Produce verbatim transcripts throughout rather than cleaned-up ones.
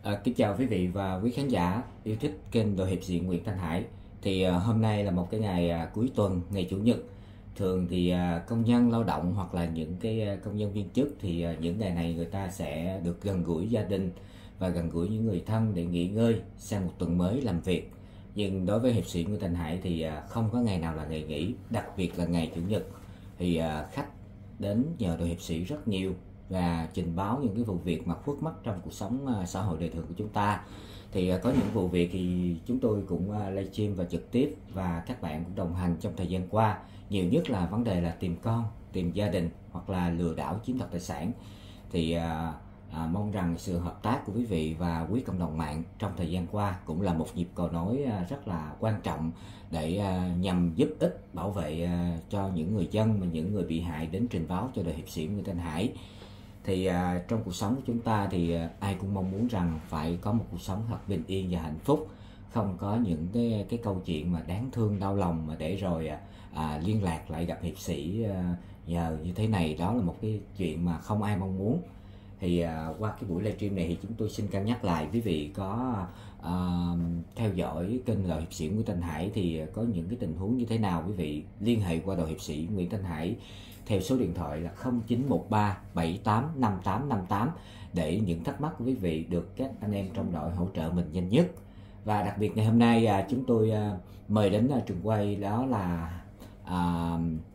À, kính chào quý vị và quý khán giả yêu thích kênh Đội Hiệp Sĩ Nguyễn Thanh Hải. Thì à, hôm nay là một cái ngày à, cuối tuần, ngày Chủ nhật. Thường thì à, công nhân lao động hoặc là những cái à, công nhân viên chức thì à, những ngày này người ta sẽ được gần gũi gia đình và gần gũi những người thân để nghỉ ngơi sang một tuần mới làm việc. Nhưng đối với Hiệp sĩ Nguyễn Thanh Hải thì à, không có ngày nào là ngày nghỉ, đặc biệt là ngày Chủ nhật. Thì à, khách đến nhờ Đội Hiệp sĩ rất nhiều và trình báo những cái vụ việc mà khuất mất trong cuộc sống uh, xã hội đời thường của chúng ta. Thì uh, có những vụ việc thì chúng tôi cũng uh, livestream và trực tiếp, và các bạn cũng đồng hành trong thời gian qua. Nhiều nhất là vấn đề là tìm con, tìm gia đình hoặc là lừa đảo chiếm đoạt tài sản. Thì uh, uh, mong rằng sự hợp tác của quý vị và quý cộng đồng mạng trong thời gian qua cũng là một nhịp cầu nối uh, rất là quan trọng để uh, nhằm giúp ích bảo vệ uh, cho những người dân và những người bị hại đến trình báo cho Đội Hiệp sĩ Nguyễn Thanh Hải. Thì à, trong cuộc sống của chúng ta thì à, ai cũng mong muốn rằng phải có một cuộc sống thật bình yên và hạnh phúc, không có những cái cái câu chuyện mà đáng thương đau lòng mà để rồi à, à, liên lạc lại gặp hiệp sĩ à, nhờ như thế này. Đó là một cái chuyện mà không ai mong muốn. Thì à, qua cái buổi livestream này thì chúng tôi xin cân nhắc lại, quý vị có à, theo dõi kênh Đội Hiệp sĩ Nguyễn Thanh Hải thì có những cái tình huống như thế nào, quý vị liên hệ qua Đội Hiệp sĩ Nguyễn Thanh Hải theo số điện thoại là không chín một ba bảy tám năm tám năm tám để những thắc mắc của quý vị được các anh em trong đội hỗ trợ mình nhanh nhất. Và đặc biệt ngày hôm nay à, chúng tôi à, mời đến à, trường quay, đó là à,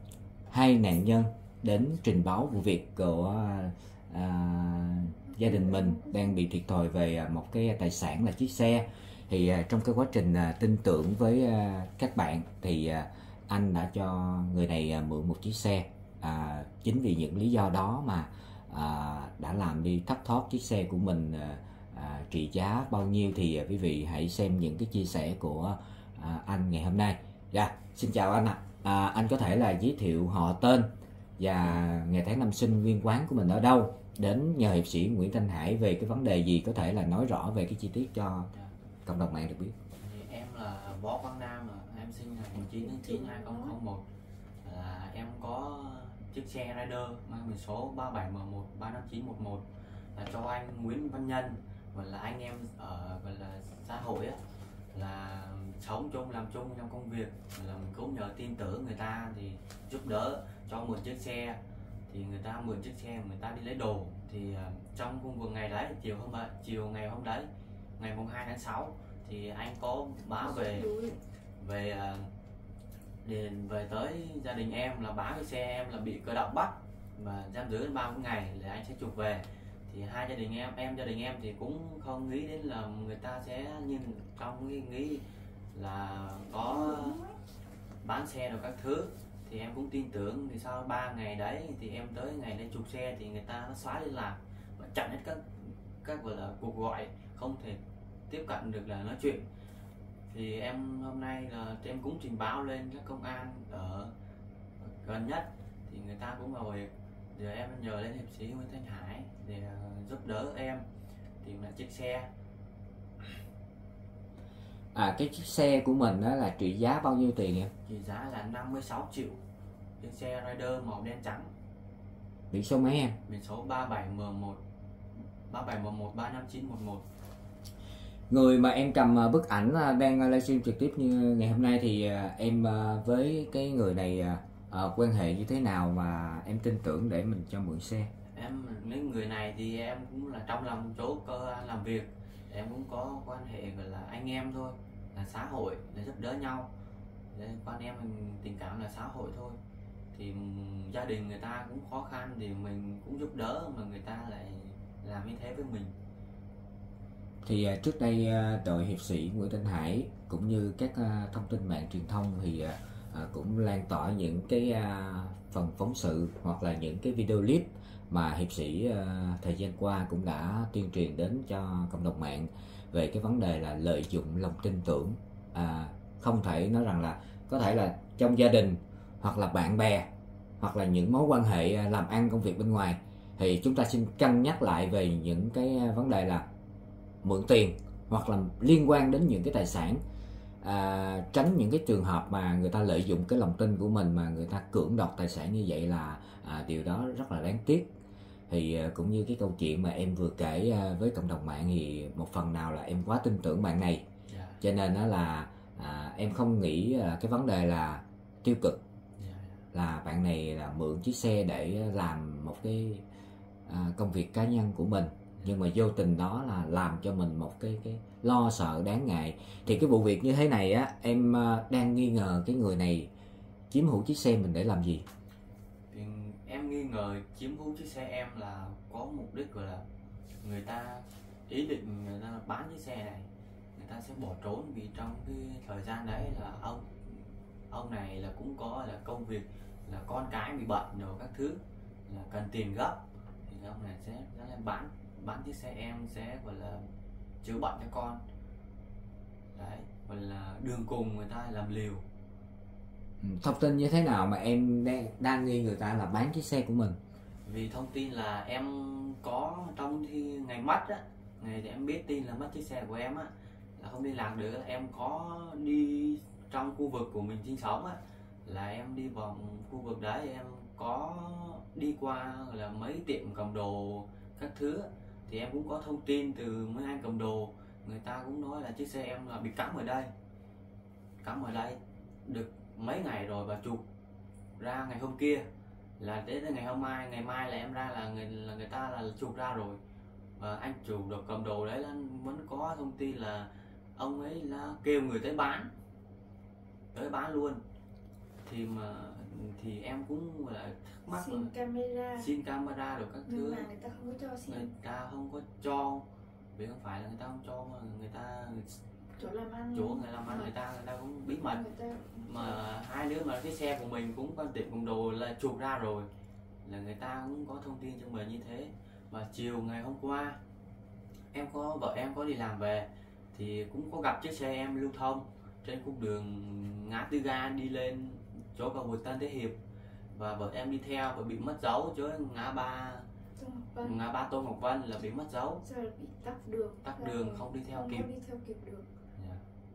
hai nạn nhân đến trình báo vụ việc của à, gia đình mình đang bị thiệt thòi về một cái tài sản là chiếc xe. Thì à, trong cái quá trình à, tin tưởng với à, các bạn thì à, anh đã cho người này à, mượn một chiếc xe. À, chính vì những lý do đó mà à, đã làm đi thất thoát chiếc xe của mình. à, à, trị giá bao nhiêu thì à, quý vị hãy xem những cái chia sẻ của à, anh ngày hôm nay. Dạ, xin chào anh ạ. À. À, anh có thể là giới thiệu họ tên và ngày tháng năm sinh, nguyên quán của mình ở đâu, đến nhờ hiệp sĩ Nguyễn Thanh Hải về cái vấn đề gì, có thể là nói rõ về cái chi tiết cho cộng đồng mạng được biết. Thì em là Võ Quang Nam, em sinh ngày chín tháng chín năm hai nghìn không trăm lẻ một. Là em có chiếc xe Rider mang biển số ba bảy M một ba năm chín một một, là cho anh Nguyễn Văn Nhân, gọi là anh em ở gọi là xã hội á, là sống chung làm chung trong công việc, là mình cũng nhờ tin tưởng người ta thì giúp đỡ cho mượn chiếc xe. Thì người ta mượn chiếc xe, người ta đi lấy đồ. Thì uh, trong công việc ngày đấy, chiều hôm đấy, chiều ngày hôm đấy, ngày mùng hai tháng sáu, thì anh có báo về về uh, để về tới gia đình em, là báo cái xe em là bị cơ động bắt và giam giữ đến ba mươi ngày để anh sẽ chuộc về. Thì hai gia đình em em gia đình em thì cũng không nghĩ đến là người ta sẽ như trong cái nghĩ là có bán xe rồi các thứ. Thì em cũng tin tưởng. Thì sau ba ngày đấy thì em tới ngày lên chuộc xe thì người ta nó xóa liên lạc và chặn hết các các gọi là cuộc gọi, không thể tiếp cận được là nói chuyện. Thì em hôm nay là em cũng trình báo lên các công an ở gần nhất, thì người ta cũng vào việc. Giờ em nhờ lên hiệp sĩ Nguyễn Thanh Hải để giúp đỡ em tìm lại chiếc xe. À, cái chiếc xe của mình đó là trị giá bao nhiêu tiền em? Trị giá là năm mươi sáu triệu. Chiếc xe Rider màu đen trắng. Biển số mấy em? Biển số ba bảy M một ba bảy M một ba năm chín một một. Người mà em cầm bức ảnh đang livestream trực tiếp như ngày hôm nay thì em với cái người này à, quan hệ như thế nào mà em tin tưởng để mình cho mượn xe? Em với người này thì em cũng là trong lòng chỗ cơ quan làm việc, em cũng có quan hệ gọi là anh em thôi, là xã hội để giúp đỡ nhau. Để quan em mình tình cảm là xã hội thôi. Thì gia đình người ta cũng khó khăn thì mình cũng giúp đỡ, mà người ta lại làm như thế với mình. Thì trước đây đội hiệp sĩ Nguyễn Thanh Hải cũng như các thông tin mạng truyền thông thì cũng lan tỏa những cái phần phóng sự hoặc là những cái video clip mà hiệp sĩ thời gian qua cũng đã tuyên truyền đến cho cộng đồng mạng về cái vấn đề là lợi dụng lòng tin tưởng. À, không thể nói rằng là có thể là trong gia đình hoặc là bạn bè hoặc là những mối quan hệ làm ăn công việc bên ngoài, thì chúng ta xin cân nhắc lại về những cái vấn đề là mượn tiền hoặc là liên quan đến những cái tài sản. À, tránh những cái trường hợp mà người ta lợi dụng cái lòng tin của mình mà người ta cưỡng đoạt tài sản như vậy là à, điều đó rất là đáng tiếc. Thì uh, cũng như cái câu chuyện mà em vừa kể uh, với cộng đồng mạng thì một phần nào là em quá tin tưởng bạn này, Dạ. cho nên đó là à, em không nghĩ uh, cái vấn đề là tiêu cực, Dạ. là bạn này là mượn chiếc xe để làm một cái à, công việc cá nhân của mình, nhưng mà vô tình đó là làm cho mình một cái cái lo sợ đáng ngại. Thì cái vụ việc như thế này á, em à, đang nghi ngờ cái người này chiếm hữu chiếc xe mình để làm gì? Thì em nghi ngờ chiếm hữu chiếc xe em là có mục đích gọi là người ta ý định người ta bán chiếc xe này, người ta sẽ bỏ trốn, vì trong cái thời gian đấy là ông ông này là cũng có là công việc là con cái bị bệnh rồi các thứ, là cần tiền gấp, thì ông này sẽ sẽ bán bán chiếc xe em sẽ gọi là chữa bệnh cho con đấy, gọi là đường cùng người ta làm liều. Ừ, thông tin như thế nào mà em đang, đang nghi người ta là bán chiếc xe của mình? Vì thông tin là em có trong khi ngày mất á, ngày thì em biết tin là mất chiếc xe của em á, là không liên lạc được, em có đi trong khu vực của mình sinh sống á, là em đi vòng khu vực đấy, em có đi qua là mấy tiệm cầm đồ các thứ, thì em cũng có thông tin từ mấy anh cầm đồ, người ta cũng nói là chiếc xe em là bị cắm ở đây cắm ở đây được mấy ngày rồi, và chụp ra ngày hôm kia, là đến ngày hôm mai ngày mai là em ra là người là người ta là chụp ra rồi, và anh chủ được cầm đồ đấy là vẫn có thông tin là ông ấy là kêu người tới bán tới bán luôn. Thì mà thì em cũng là thắc mắc xin là camera xin camera rồi các nhưng thứ, mà người ta không có cho xin. người ta không có cho, vì không phải là người ta không cho mà người ta Chỗ làm ăn chỗ người làm ăn người ta người ta cũng bí mật, người ta mà hai đứa mà cái xe của mình cũng có tiệm cầm đồ là chụp ra rồi, là người ta cũng có thông tin cho mình như thế. Và chiều ngày hôm qua em có vợ em có đi làm về thì cũng có gặp chiếc xe em lưu thông trên cung đường ngã tư ga đi lên chỗ cầu vượt Tân Thế Hiệp, và vợ em đi theo và bị mất dấu chỗ ngã ba Tô Ngọc Vân. ngã ba Tô Ngọc Vân là bị mất dấu, Giờ là bị tắc đường tắc Là đường không đi theo không kịp. có đi theo kịp được. Dạ.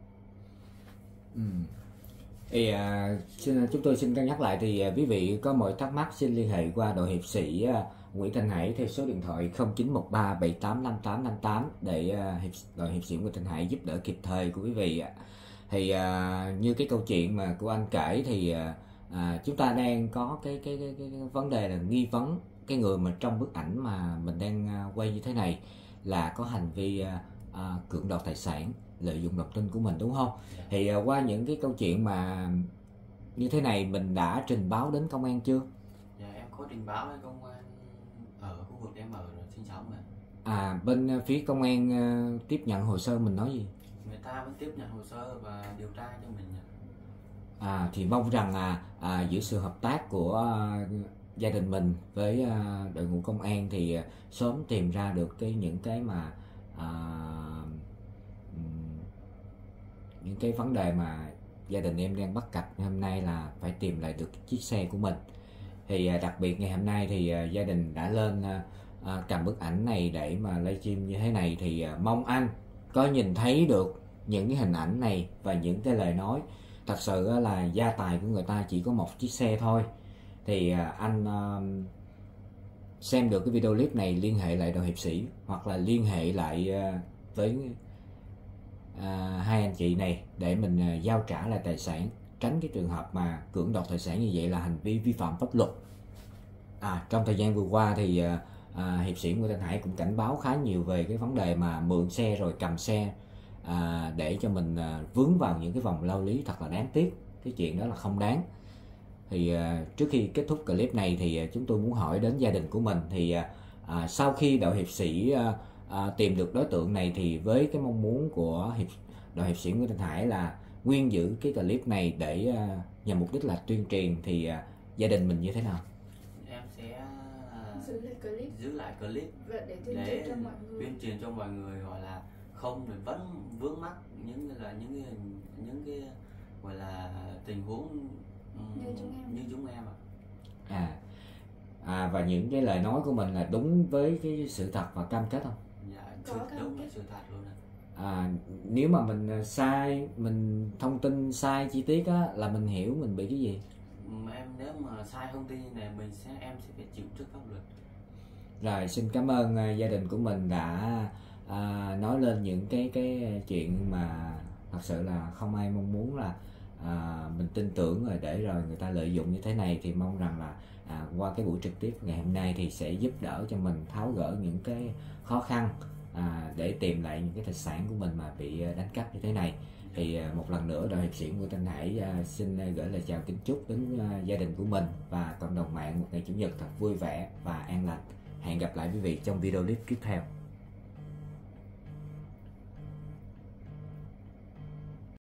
Ừ. Thì à, xin, chúng tôi xin cân nhắc lại, thì à, quý vị có mọi thắc mắc xin liên hệ qua đội hiệp sĩ à, Nguyễn Thanh Hải theo số điện thoại không chín một ba bảy tám năm tám năm tám để à, hiệp, đội hiệp sĩ Nguyễn Thanh Hải giúp đỡ kịp thời của quý vị ạ. Thì à, như cái câu chuyện mà của anh kể thì à, à, chúng ta đang có cái cái, cái cái cái vấn đề là nghi vấn cái người mà trong bức ảnh mà mình đang à, quay như thế này là có hành vi à, à, cưỡng đoạt tài sản, lợi dụng lòng tin của mình, đúng không? Thì à, qua những cái câu chuyện mà như thế này mình đã trình báo đến công an chưa? Dạ em có trình báo với công an ở khu vực em ở rồi sinh sống rồi. À, bên à, phía công an à, tiếp nhận hồ sơ mình nói gì? Người ta vẫn tiếp nhận hồ sơ và điều tra cho mình. À, thì mong rằng à, à, giữa sự hợp tác của à, gia đình mình với à, đội ngũ công an thì à, sớm tìm ra được cái những cái mà à, ừm, những cái vấn đề mà gia đình em đang bắt cặp hôm nay là phải tìm lại được chiếc xe của mình. Thì à, đặc biệt ngày hôm nay thì à, gia đình đã lên à, à, cầm bức ảnh này để mà livestream như thế này, thì à, mong anh có nhìn thấy được những cái hình ảnh này và những cái lời nói. Thật sự là gia tài của người ta chỉ có một chiếc xe thôi, thì anh uh, xem được cái video clip này liên hệ lại đội hiệp sĩ, hoặc là liên hệ lại uh, với uh, hai anh chị này để mình uh, giao trả lại tài sản, tránh cái trường hợp mà cưỡng đoạt tài sản như vậy là hành vi vi phạm pháp luật. À, trong thời gian vừa qua thì uh, uh, hiệp sĩ Nguyễn Thanh Hải cũng cảnh báo khá nhiều về cái vấn đề mà mượn xe rồi cầm xe À, để cho mình à, vướng vào những cái vòng lao lý thật là đáng tiếc. Cái chuyện đó là không đáng. Thì à, trước khi kết thúc clip này thì à, chúng tôi muốn hỏi đến gia đình của mình, thì à, à, sau khi đội hiệp sĩ à, à, tìm được đối tượng này thì với cái mong muốn của hiệp, đội hiệp sĩ Nguyễn Thanh Hải là nguyên giữ cái clip này để à, nhằm mục đích là tuyên truyền, thì à, gia đình mình như thế nào? Em sẽ Giữ lại clip giữ lại clip và để tuyên để truyền cho mọi người. tuyên truyền cho mọi người, gọi là không để vẫn vướng mắc những là những cái những cái gọi là tình huống um, Như chúng em. như chúng em ạ. À, à và những cái lời nói của mình là đúng với cái sự thật và cam kết không? Dạ, Có sự- cam đúng kết. với sự thật luôn ạ. À, nếu mà mình à, sai, mình thông tin sai chi tiết á, là mình hiểu mình bị cái gì? Ừm, em nếu mà sai thông tin này mình sẽ em sẽ phải chịu trước pháp luật. Rồi xin cảm ơn à, gia đình của mình đã à, nói lên những cái cái chuyện mà thật sự là không ai mong muốn, là à, mình tin tưởng rồi để rồi người ta lợi dụng như thế này. Thì mong rằng là à, qua cái buổi trực tiếp ngày hôm nay thì sẽ giúp đỡ cho mình tháo gỡ những cái khó khăn à, để tìm lại những cái tài sản của mình mà bị đánh cắp như thế này. Thì à, một lần nữa đội hiệp sĩ Nguyễn Thanh Hải à, xin gửi lời chào kính chúc đến à, gia đình của mình và cộng đồng mạng một ngày chủ nhật thật vui vẻ và an lành. Hẹn gặp lại quý vị trong video clip tiếp theo.